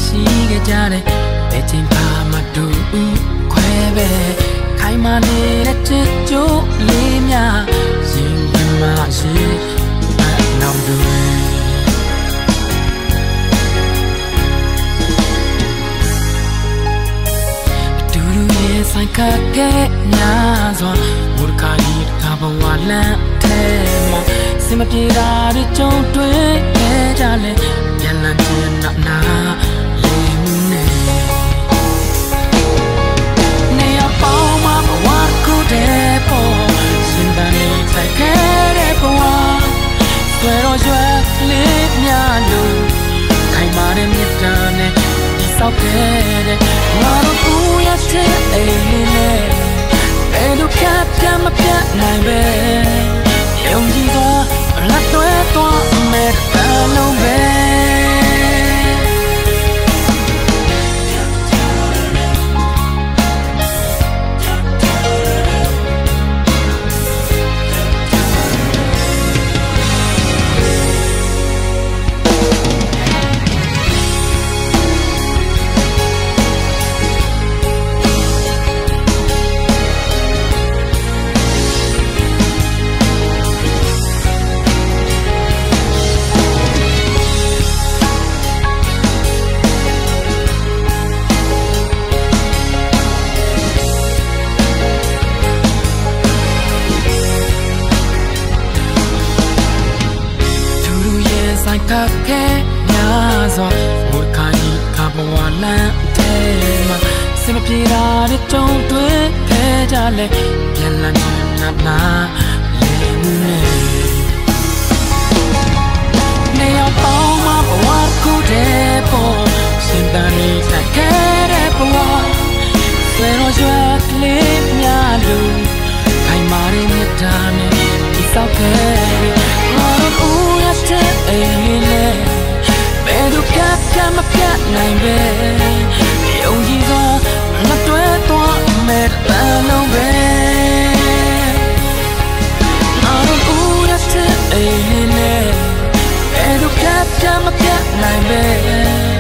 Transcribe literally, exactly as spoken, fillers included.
ရှိခဲ့ကြတယ်ဘယ်ချိန်ပါမတူခွဲပဲခိုင်မာနေတဲ့ချစ်ကြိုးလေးများရင်ကမရှိနောက်တွေတူတူရဲ့ဆိုင်ခတ်ခဲ့များစွာမူတခါကြီးတခါဘဝလမ်းထဲမှာစင်မပြေတာတွေကြုံတွေ့ခဲ့ကြလဲပြန်လည်ချင်နာနာလေးမှုနဲ့နေရပေါင်းမှာဘဝကူတဲ့ပေါ်စဉ်းစားနေဆိုင်ခဲ့တဲ့ဘဝဆွဲတော့ရွယ်လေးများလို့ခိုင်မာတဲ့မြတ်တာနဲ့ဒီဆောက်ခဲ့တဲ့ငါတို့ဦးရတဲ့အိမ်လေးနဲ့ဘယ်လိုဖြတ်ပြမပြတ်နိုင်ပဲယုံကြည်စွာလက်တွဲသွားမဲ့အလုံးပဲခက်ခဲများစွာမူတခါကြီးခါဘဝလမ်းထဲမှာစင်မပြေတာတွေကြုံတွေ့ခဲ့ကြလဲပြန်လာနေနာနာလေးမှုနဲ့နေရပေါင်းမှာဘဝကူတဲ့ပေါ်စဉ်းစားနေတက်ခဲ့တဲ့ဘဝဆွဲတော့ရွယ်ကလေးများလို့ခိုင်မာတဲ့မြတ်တာနဲ့ဒီဆောက်ခဲ့ငါတို့ဦးရတဲ့အိမ်လေးနဲ့ဘယ်လိုဖြတ်ပြမပြတ်နိုင်ပဲယုံကြည်စွာလက်တွဲသွားမဲ့အလုံးပဲငါတို့ဦးရတဲ့အိမ်လေးနဲ့ဘယ်လိုဖြတ်ပြမပြတ်နိုင်ပဲ